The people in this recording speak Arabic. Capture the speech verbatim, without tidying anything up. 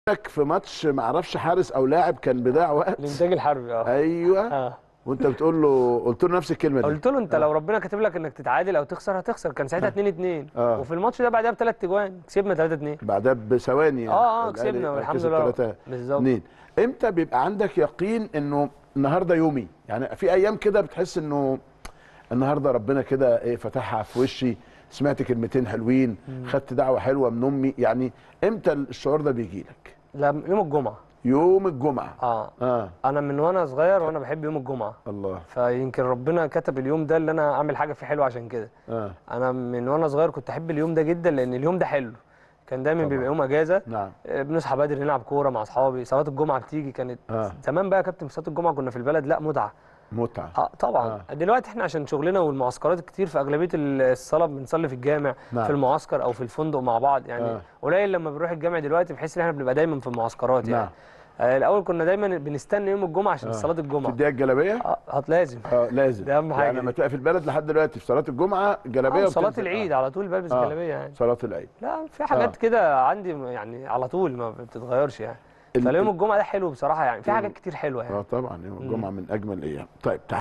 لك في ماتش ما اعرفش حارس او لاعب كان بيضيع وقت الانتاج الحربي اه ايوه اه وانت بتقول له قلت له نفس الكلمه دي. قلت له انت آه. لو ربنا كاتب لك انك تتعادل او تخسر هتخسر. كان ساعتها اتنين اتنين آه. وفي الماتش ده بعدها بثلاث اجوان كسبنا ثلاثة اتنين بعدها بثواني يعني اه اه الاهلي كسبنا والحمد كسب لله ثلاثة بالظبط. اتنين. امتى بيبقى عندك يقين انه النهارده يومي؟ يعني في ايام كده بتحس انه النهارده ربنا كده ايه فتحها في وشي، سمعت كلمتين حلوين، خدت دعوه حلوه من امي، يعني امتى الشعور ده بيجي لك؟ لا يوم الجمعه. يوم الجمعه. اه اه انا من وانا صغير وانا بحب يوم الجمعه. الله. فيمكن ربنا كتب اليوم ده اللي انا اعمل حاجه فيه حلوه عشان كده. اه انا من وانا صغير كنت احب اليوم ده جدا لان اليوم ده حلو. كان دايما بيبقى يوم اجازه. نعم. آه، بنصحى بدري نلعب كوره مع اصحابي. صلاه الجمعه بتيجي كانت آه. زمان بقى يا كابتن. في صلاه الجمعه كنا في البلد لا متعه. متعه. اه طبعا آه. دلوقتي احنا عشان شغلنا والمعسكرات الكتير في اغلبيه الصلاه بنصلي في الجامع. نعم. في المعسكر او في الفندق مع بعض يعني. آه. قليل لما بنروح الجامع دلوقتي بحيث ان احنا بنبقى دايما في المعسكرات يعني. نعم. آه الاول كنا دايما بنستنى يوم الجمعه عشان آه. صلاه الجمعه. تديها الجلابيه؟ اه هت لازم. اه لازم. ده اهم حاجه يعني لما دي. تبقى في البلد لحد دلوقتي في صلاه الجمعه جلابيه اه صلاه وبتنزل. العيد آه. على طول بلبس آه. جلابيه يعني. صلاه العيد. لا في حاجات آه. كده عندي يعني على طول ما بتتغيرش يعني. ال- فاليوم ال- الجمعه ده حلو بصراحه يعني. في حاجات كتير حلوه يعني. اه طبعا يوم مم. الجمعه من اجمل الايام. طيب